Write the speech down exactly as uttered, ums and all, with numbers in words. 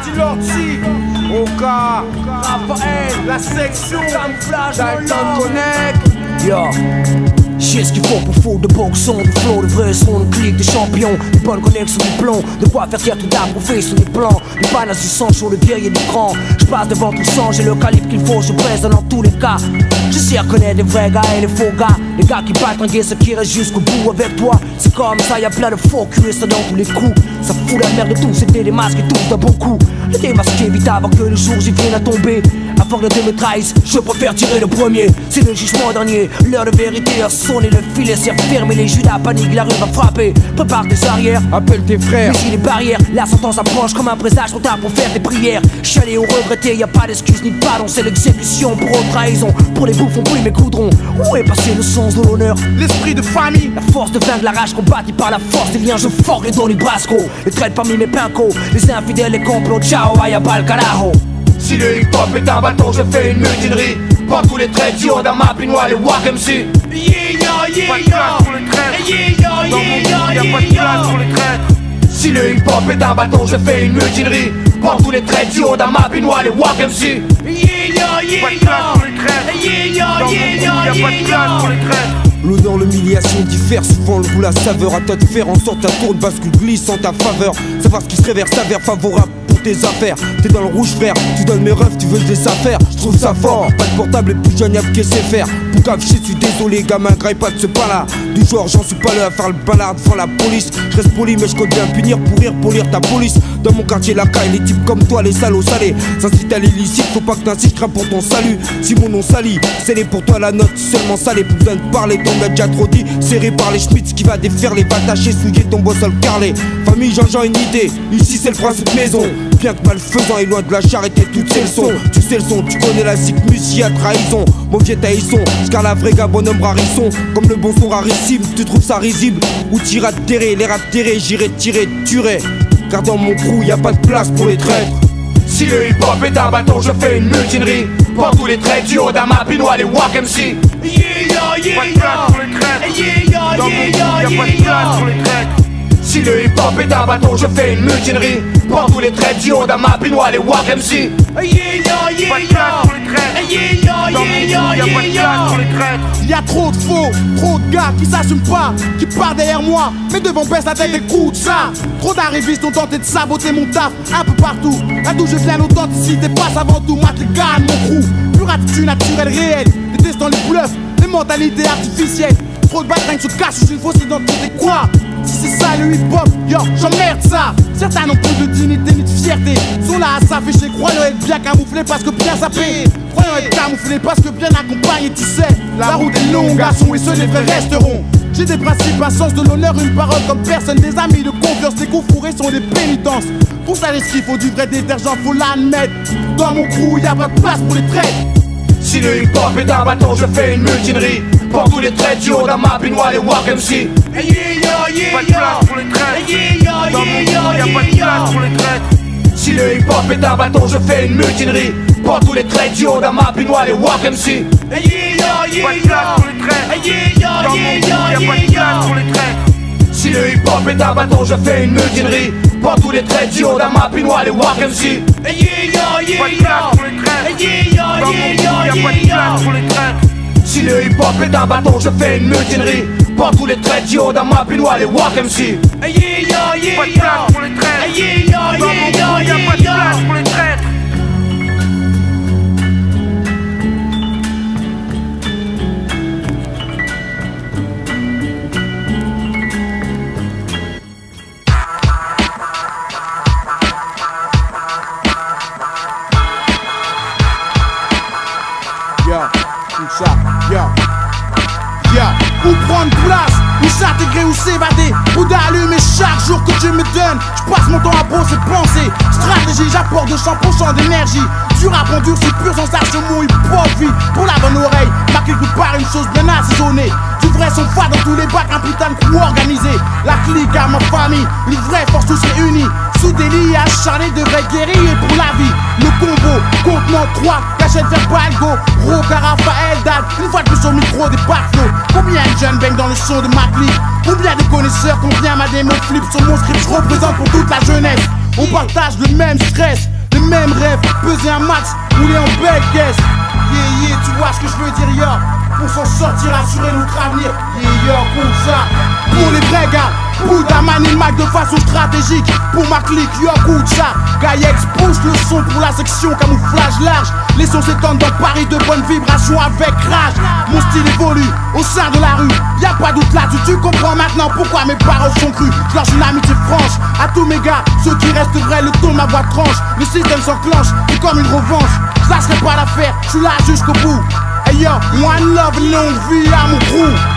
Lordi Lordi, Oka, Raphaël, la section, Camouflage, Dalton Connect. Yo, j'ai ce qu'il faut pour foutre de bons sons, de flow, de vrais sons, de clics, de champions, de bonnes connexions, du plomb, de quoi faire taire tout approuvé sur les plans, du panache du sang sur le guerrier du cran. Je passe devant tout sang, j'ai le calibre qu'il faut, je présente dans tous les cas. Je sais reconnaître les vrais gars et les faux gars, les gars qui battent en guerre, ceux qui restent jusqu'au bout avec toi. C'est comme ça, y'a plein de faux culs et ça dans tous les coups. Ça fout la merde de tout, c'était des masques et tout d'un bon coup. Le démasqué vite avant que le jour j'y vienne à tomber. Avant que les deux me trahissent, je préfère tirer le premier. C'est le jugement dernier, l'heure de vérité a sonné, le filet s'est refermé, les judas paniquent, la rue va frapper. Prépare tes arrières, appelle tes frères, méfie les barrières, la sentence approche comme un présage, trop tard pour faire des prières. Chialé ou regretté, y'a pas d'excuse ni de pardon, c'est l'exécution pour une trahison. Pour les bouffons pris mes coudrons, où est passé le sens de l'honneur, l'esprit de famille, la force de vaincre, la rage combattue par la force des liens, je forge les dons, les brasco, les traites parmi mes pincos, les infidèles, les complots, ciao, vaya pa'l carajo. Si le hip-hop est un bâton, je fais une mutinerie. Prends tous les traits du haut d'un map, noir, les Wack M C. Yeah, yeah, pas de place pour les traîtres. yeah, Dans mon groupe, y'a pas de place pour les traîtres. Si le hip-hop est un bâton, je fais une mutinerie. Prends tous les traits du haut d'un map, noir, les Wack M C. yeah, yeah, Pas de place pour les traîtres. Dans mon groupe, y'a pas de place pour les traîtres. L'odeur, l'humiliation diffère, souvent le goût, la saveur. À toi de faire en sorte ta tourne bascule glisse en ta faveur. Savoir ce qui se réverse s'avère favorable pour tes affaires. T'es dans le rouge frère, tu donnes mes refs, tu veux des affaires. Je trouve ça fort, pas de portable et plus jeune y'a que c'est faire. Pour qu'afficher, je suis désolé, gamin, graille pas de ce pas là. Du genre, j'en suis pas là à faire le balard devant la police. Je reste poli, mais je compte bien punir pour rire, pour lire ta police. Dans mon quartier, la caille, les types comme toi, les salauds salés. S'incite à l'illicite, faut pas que t'incites, crains pour ton salut. Si mon nom sali, scellé pour toi la note, seulement salé, plus besoin de parler, ton gars déjà trop dit. Serré par les schmitz qui va défaire les va tâcher, souiller ton boss à le carler. Famille, Jean-Jean, une idée, ici c'est le principe maison. Bien que malfaisant et loin de la charité, toutes ces leçons. Tu sais le son, tu connais la zik, musique à trahison. Mon vieux taïsson, car la vraie gars, bonhomme rarisson. Comme le bon son rarissime, tu trouves ça risible. Ou t'iras te terrer, les rats terrés, j'irai tirer, tuerai. Car dans mon crew, y a pas de place pour les traîtres. Si le hip-hop est un bâton, je fais une mutinerie. Prends tous les traits du haut d'un map, noir, les Wack M C. yeah, yeah, Pas de place pour les traîtres. yeah, Dans mon groupe, y'a pas de place pour les traîtres. Si le hip-hop est un bâton, je fais une mutinerie. Prends tous les traits du haut d'un map, noir, les Wack M C. yeah, yeah, Pas de place pour les traîtres. yeah, Dans mon groupe, y'a pas de place pour les traîtres. Y'a trop de faux, trop de gars qui s'assument pas, qui partent derrière moi, mais devant baisse la tête, écoute ça. Trop d'arrivistes ont tenté de saboter mon taf un peu partout. Là d'où je viens, l'authenticité passe avant tout. Mate les gars de mon crew, pure attitude naturelle réelle, détestant les bluffs, les mentalités artificielles. Trop de batailles se cachent sous une fausse identité, quoi. Si c'est ça le hip-hop, yo, j'emmerde ça. Certains n'ont plus de dignité ni de fierté, sont là à s'afficher, croyant être bien camouflés parce que bien sapés. Croyant être camouflés parce que bien accompagnés, tu sais. La route est longue, garçon, et ceux les vrais resteront. J'ai des principes, un sens de l'honneur, une parole comme personne, des amis de confiance, les coups fourrés sont des pénitences. Pour ça, les qu'il faut du vrai détergent, faut l'admettre. Dans mon crew, y'a pas de place pour les traîtres. Si le hip-hop est un bâton, je fais une mutinerie. Prends tous les traits du haut d'un map, noir, les Wack M C. yeah, yeah, Pas de place pour les traîtres. Dans mon groupe, y'a pas de place pour les traîtres. Si le hip-hop est un bâton, je fais une mutinerie. Prends tous les traits du haut d'un map, noir, les Wack M C. yeah, yeah, Pas de place pour les traîtres. Dans mon groupe, y'a pas de place pour les traîtres. Si le hip-hop est un bâton, je fais une mutinerie. Prends tous les traits du haut d'un map, noir, les Wack M C. yeah, yeah, Pas de place pour les traîtres. Dans mon groupe, y'a pas de place pour les traîtres. Si le hip-hop est un bâton, je fais une mutinerie. Prends tous les traits du haut d'un map, noir, les Wack M C. yeah, yeah, Pas de place pour les traîtres. Dans mon groupe, y'a pas de place pour les traîtres. Yeah, tout ça, yeah, yeah. Où prendre place, où s'intégrer, où s'évader, où d'allumer chaque jour que Dieu me donne. Je passe mon temps à brosser penser, stratégie, j'apporte de cent pour cent d'énergie. Du rap en dur, c'est pur sensation, mon hip-hop vie. Pour la bonne oreille, marqué que par une chose bien assaisonnée. Du vrai son fat dans tous les bacs, un putain de crew organisé. La clique à ma famille, une vraie force tous réunis. Sous des lits acharnés de vrais guerriers pour la vie. Le combo, contenant trois, cachette vers Balgo, Roca, Raphaël, Dad. Une fois de plus au micro des backflows. Combien de jeunes baignent dans le son de ma clique? Combien de connaisseurs, combien ma démo flip sur mon script? Je représente pour toute la jeunesse. On partage le même stress. mêmes rêves, peser un max, rouler en belle caisse. Yeah, yeah, tu vois ce que je veux dire, yo. Pour s'en sortir, assurer notre avenir. Yeah, yo, comme ça. Pour les vrais gars, Bouddha manie Mac de façon stratégique. Pour ma clique, yo, écoute ça. Gaïex pousse le son pour la section camouflage large. Les sons s'étendent dans Paris de bonnes vibrations avec rage. Mon style évolue au sein de la rue. Y'a pas doute là-dessus, tu comprends maintenant pourquoi mes paroles sont crues. Je lance une amitié franche à tous mes gars, ceux qui restent vrais, le ton de ma voix tranche. Le système s'enclenche, c'est comme une revanche. Je lâcherai pas l'affaire, je suis là jusqu'au bout. Hey yo, one love, longue vie à mon crew.